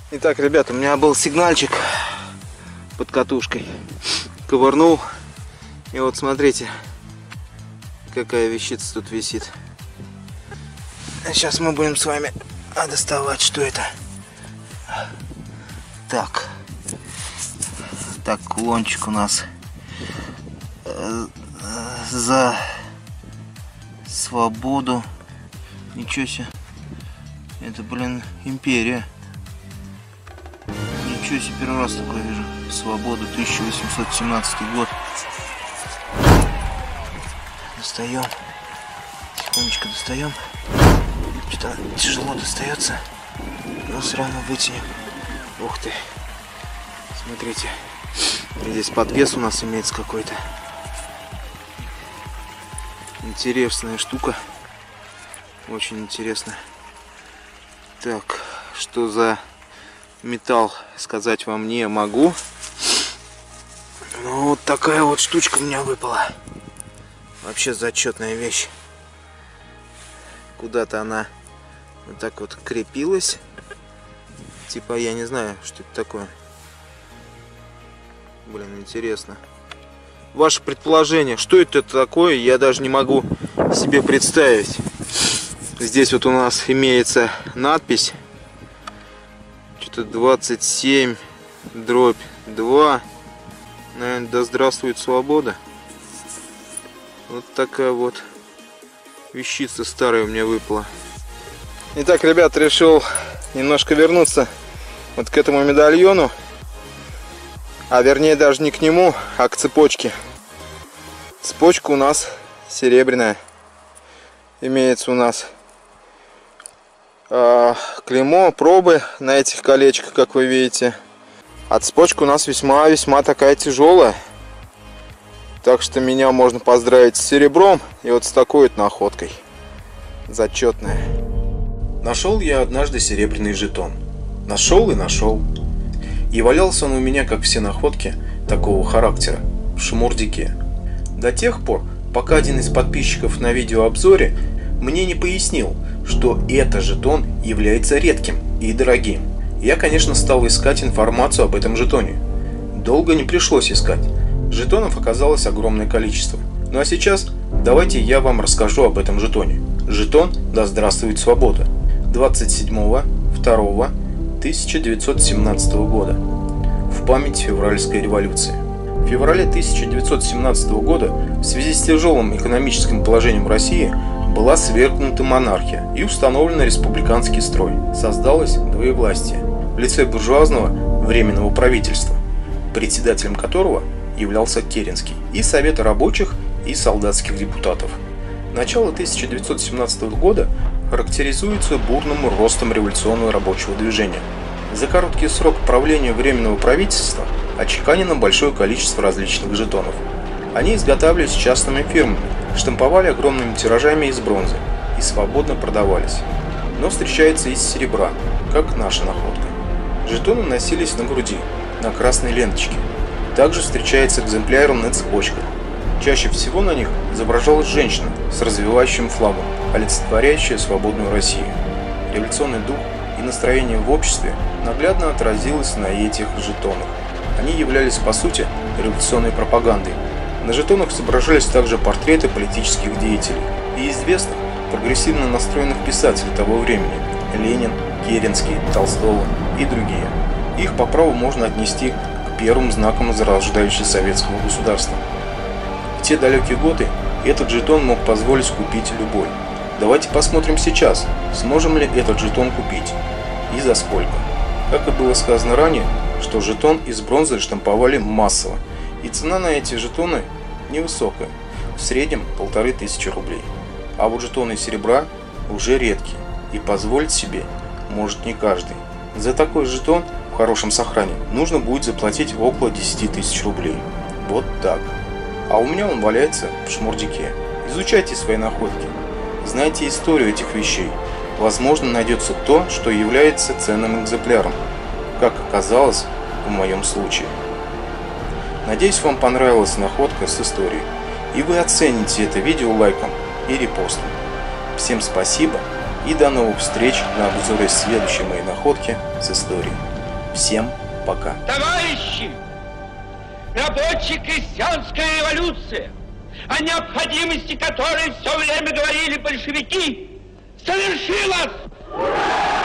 Итак, ребята, у меня был сигнальчик под катушкой. Ковырнул. И вот смотрите, какая вещица тут висит. Сейчас мы будем с вами доставать, что это. Так. Так, кулончик у нас за свободу. Ничего себе. Это, блин, империя. Ничего себе, первый раз такое вижу. Свобода, 1817 год. Достаем. Тихонечко достаем. Что-то тяжело достается. Но все равно вытянем. Ух ты. Смотрите. Здесь подвес у нас имеется какой-то. Интересная штука. Очень интересно. Так, что за металл, сказать вам не могу. Ну, вот такая вот штучка у меня выпала. Вообще зачетная вещь. Куда-то она вот так вот крепилась. Типа, я не знаю, что это такое. Блин, интересно. Ваше предположение, что это такое, я даже не могу себе представить. Здесь вот у нас имеется надпись. Что-то 27/2. Наверное, да здравствует свобода. Вот такая вот вещица старая у меня выпала. Итак, ребят, решил немножко вернуться вот к этому медальону. А вернее даже не к нему, а к цепочке. Цепочка у нас серебряная. Имеется у нас клеймо, пробы на этих колечках, как вы видите. А цепочка у нас весьма-весьма такая тяжелая. Так что меня можно поздравить с серебром и вот с такой вот находкой. Зачетная. Нашел я однажды серебряный жетон. Нашел и нашел. И валялся он у меня, как все находки такого характера, в шмурдике. До тех пор, пока один из подписчиков на видеообзоре мне не пояснил, что этот жетон является редким и дорогим. Я, конечно, стал искать информацию об этом жетоне. Долго не пришлось искать. Жетонов оказалось огромное количество. Ну а сейчас давайте я вам расскажу об этом жетоне. Жетон «Да здравствует свобода» 27.02.1917 года в память февральской революции. В феврале 1917 года в связи с тяжелым экономическим положением России была свергнута монархия и установлен республиканский строй. Создалось двоевластие в лице буржуазного временного правительства, председателем которого являлся Керенский, и Совета рабочих и солдатских депутатов. Начало 1917 года характеризуется бурным ростом революционного рабочего движения. За короткий срок правления Временного правительства отчеканено большое количество различных жетонов. Они изготавливались частными фирмами, штамповали огромными тиражами из бронзы и свободно продавались. Но встречается из серебра, как наша находка. Жетоны носились на груди, на красной ленточке. Также встречается экземпляр на цепочках. Чаще всего на них изображалась женщина с развивающим флагом, олицетворяющая свободную Россию. Революционный дух и настроение в обществе наглядно отразилось на этих жетонах. Они являлись по сути революционной пропагандой. На жетонах изображались также портреты политических деятелей и известных прогрессивно настроенных писателей того времени – Ленин, Керенский, Толстого и другие. Их по праву можно отнести к первым знакам зарождающего советского государства. В те далекие годы этот жетон мог позволить купить любой. Давайте посмотрим сейчас, сможем ли этот жетон купить и за сколько. Как и было сказано ранее, что жетон из бронзы штамповали массово, и цена на эти жетоны невысокая, в среднем 1500 рублей. А вот жетоны серебра уже редкие, и позволить себе может не каждый. За такой жетон в хорошем сохране нужно будет заплатить около 10 тысяч рублей. Вот так. А у меня он валяется в шмурдике. Изучайте свои находки. Знайте историю этих вещей. Возможно, найдется то, что является ценным экземпляром, как оказалось в моем случае. Надеюсь, вам понравилась находка с историей, и вы оцените это видео лайком и репостом. Всем спасибо и до новых встреч на обзоре следующей моей находки с историей. Всем пока. Товарищи, рабоче-крестьянская революция, о необходимости которой все время говорили большевики, совершилась!